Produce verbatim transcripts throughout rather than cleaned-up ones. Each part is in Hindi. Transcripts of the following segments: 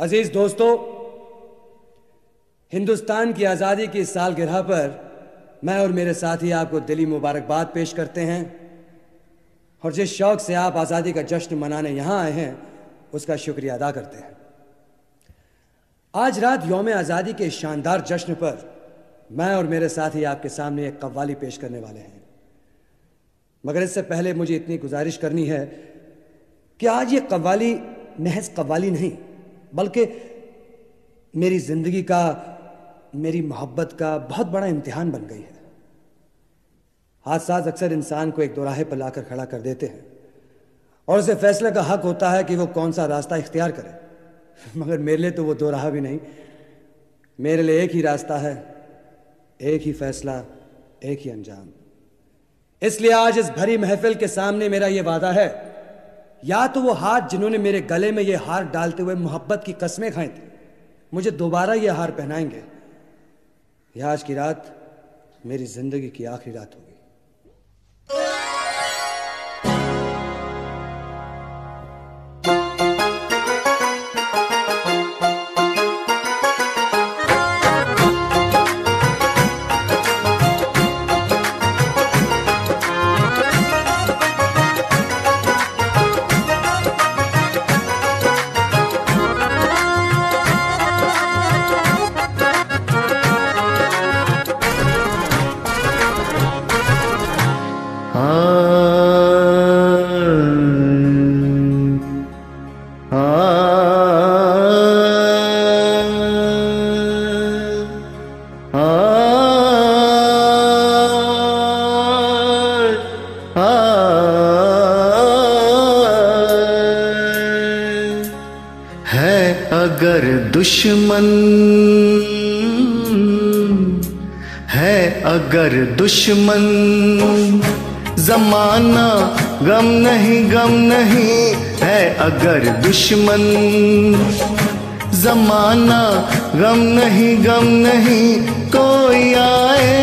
अजीज दोस्तों, हिंदुस्तान की आज़ादी की सालगिरह पर मैं और मेरे साथी आपको दिली मुबारकबाद पेश करते हैं और जिस शौक से आप आज़ादी का जश्न मनाने यहाँ आए हैं उसका शुक्रिया अदा करते हैं। आज रात यौम आज़ादी के शानदार जश्न पर मैं और मेरे साथी आपके सामने एक कव्वाली पेश करने वाले हैं, मगर इससे पहले मुझे इतनी गुजारिश करनी है कि आज ये कव्वाली महज कव्वाली नहीं बल्कि मेरी ज़िंदगी का, मेरी मोहब्बत का बहुत बड़ा इम्तिहान बन गई है। हादसात अक्सर इंसान को एक दोराहे पर लाकर खड़ा कर देते हैं और उसे फैसले का हक होता है कि वो कौन सा रास्ता इख्तियार करे, मगर मेरे लिए तो वो दोराहा भी नहीं, मेरे लिए एक ही रास्ता है, एक ही फैसला, एक ही अंजाम। इसलिए आज इस भरी महफिल के सामने मेरा ये वादा है, या तो वो हाथ जिन्होंने मेरे गले में ये हार डालते हुए मोहब्बत की कस्में खाई थी मुझे दोबारा ये हार पहनाएंगे, या आज की रात मेरी जिंदगी की आखिरी रात होगी। अगर दुश्मन है, अगर दुश्मन ज़माना गम नहीं, गम नहीं है। अगर दुश्मन ज़माना गम नहीं, गम नहीं, कोई आए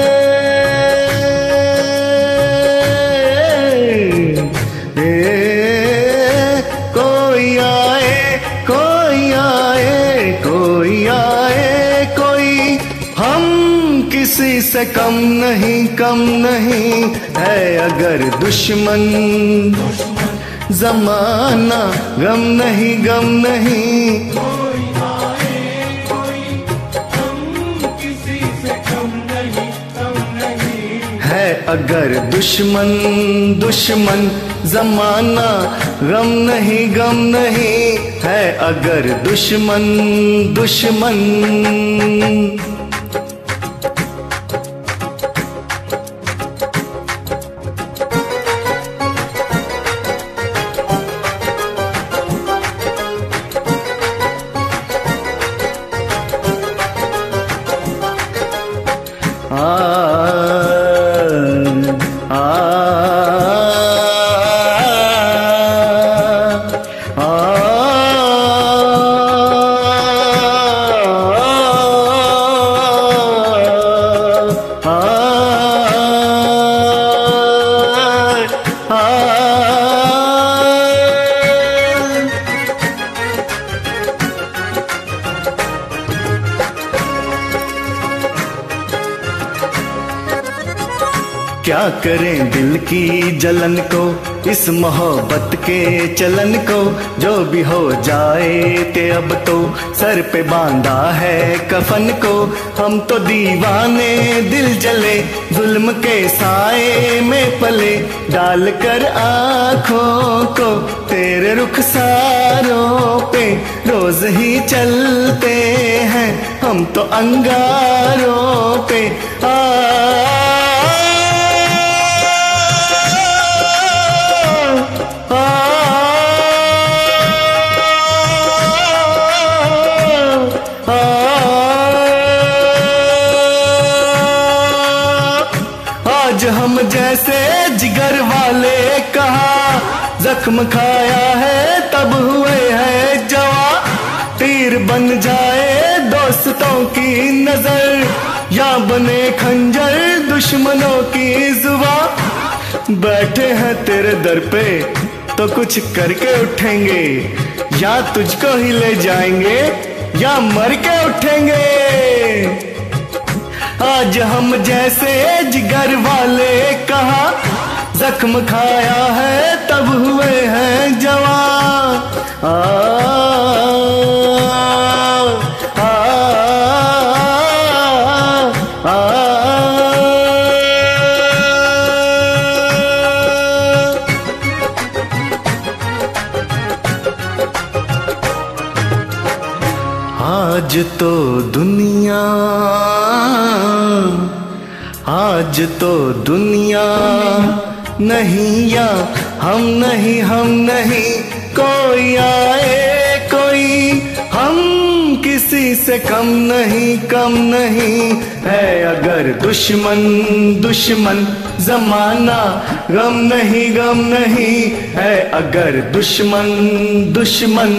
किसी से कम नहीं, कम नहीं है। अगर दुश्मन ज़माना गम नहीं, गम नहीं, कोई आए कोई हम किसी से कम नहीं, कम नहीं है। अगर दुश्मन दुश्मन ज़माना गम नहीं, गम नहीं है। अगर दुश्मन दुश्मन आ आ क्या करें दिल की जलन को, इस मोहब्बत के चलन को, जो भी हो जाए ते अब तो सर पे बांधा है कफन को। हम तो दीवाने दिल जले, जुल्म के साए में पले, डाल कर आँखों को तेरे रुखसारों पे रोज ही चलते हैं हम तो अंगारों पे। आ आज हम जैसे जिगर वाले कहाँ जख्म खाया है तब हुए हैं जवा। तीर बन जाए दोस्तों की नजर या बने खंजर दुश्मनों की जुबा। बैठे हैं तेरे दर पे तो कुछ करके उठेंगे, या तुझको ही ले जाएंगे या मर के उठेंगे। आज हम जैसे जिगर वाले कहा जख्म खाया है तब हुए हैं जवान। आ, आ, आ, आ, आज तो दुनिया आज तो दुनिया नहीं या हम नहीं हम नहीं कोई आए कोई हम किसी से कम नहीं कम नहीं है। अगर दुश्मन दुश्मन जमाना गम नहीं गम नहीं है। अगर दुश्मन दुश्मन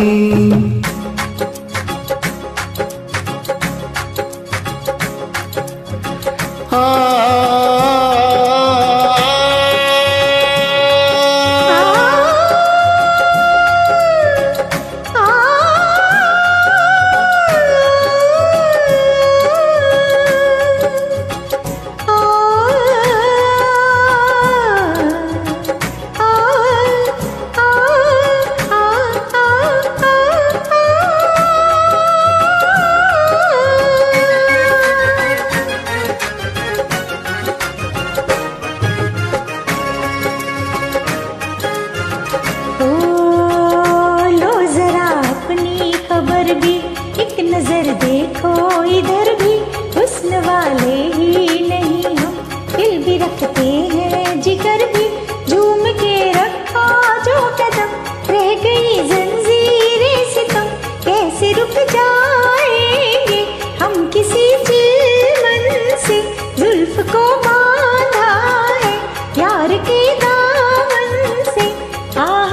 नजर देखो इधर भी हुस्न वाले ही नहीं हम दिल भी रखते हैं जिगर भी झूम के रखा जो कदम रह गई जंजीरें सितम कैसे रुक जाएंगे हम किसी चिलमन से जुल्फ को बांधा है यार के दामन से। आहा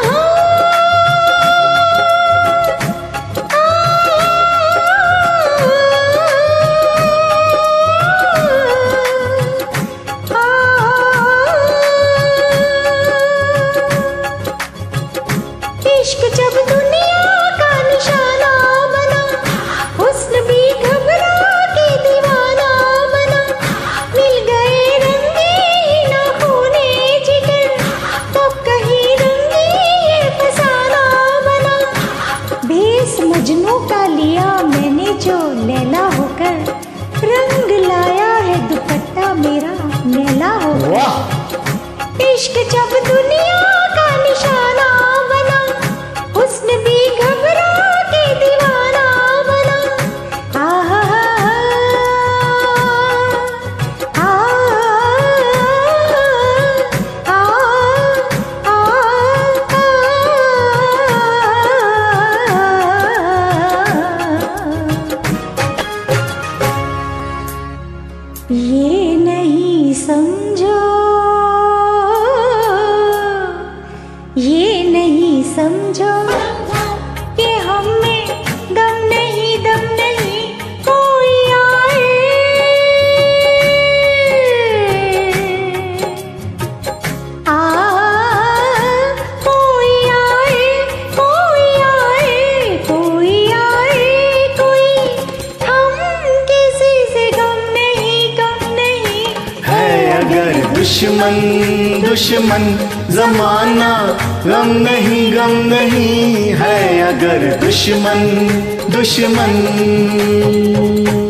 इश्क जब दुनिया का निशाना बना हुस्न भी घबरा के दीवाना बना मिल गए रंगीन खूने जिगर तो कहीं रंगीन फसाना बना। बेस मजनू का लिया मैंने जो लैला होकर रंग लाया है दुपट्टा मेरा मैला होकर। इश्क जब दुनिया का निशाना बना हुस्न भी घबरा के दीवाना बना। आहा आ, आ, आ, ये नहीं समझो ये नहीं समझो कि हम में दम नहीं दम नहीं कोई आए। आ कोई आए कोई आए कोई आए कोई हम किसी से गम नहीं गम नहीं है। अगर दुश्मन दुश्मन जमाना गम नहीं गम नहीं है। अगर दुश्मन दुश्मन